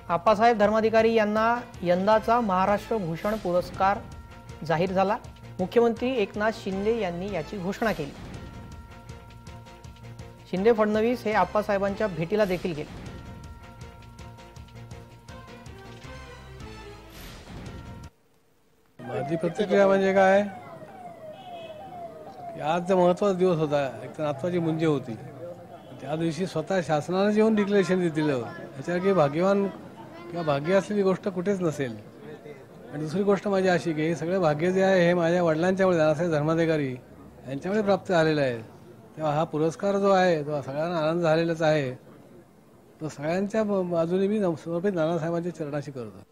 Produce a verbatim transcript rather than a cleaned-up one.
आप्पासाहेब धर्माधिकारी यांना यंदाचा महाराष्ट्र भूषण पुरस्कार जाहीर झाला। मुख्यमंत्री एकनाथ शिंदे यांनी याची घोषणा केली। शिंदे फडणवीस हे आप्पासाहेबांच्या भेटीला देखील गेले। माझी प्रतिक्रिया म्हणजे काय, आज महत्त्वाचा दिवस होता। एक तर नातवाची मुंजे होती, त्या दिवशी स्वतः शासनाने जेवून डिक्लेरेशन दिलं याच्यावर की भाग्यवान किंवा भाग्य असलेली गोष्ट कुठेच नसेल। आणि दुसरी गोष्ट माझी अशी की हे सगळे भाग्य जे आहे हे माझ्या वडिलांच्यामुळे नानासाहेब धर्माधिकारी यांच्यामुळे प्राप्त झालेलं आहे। तेव्हा हा पुरस्कार जो आहे तो सगळ्यांना आनंद झालेलाच आहे। तो सगळ्यांच्या बाजूने मी समर्पित नानासाहेबांच्या चरणाशी करतो।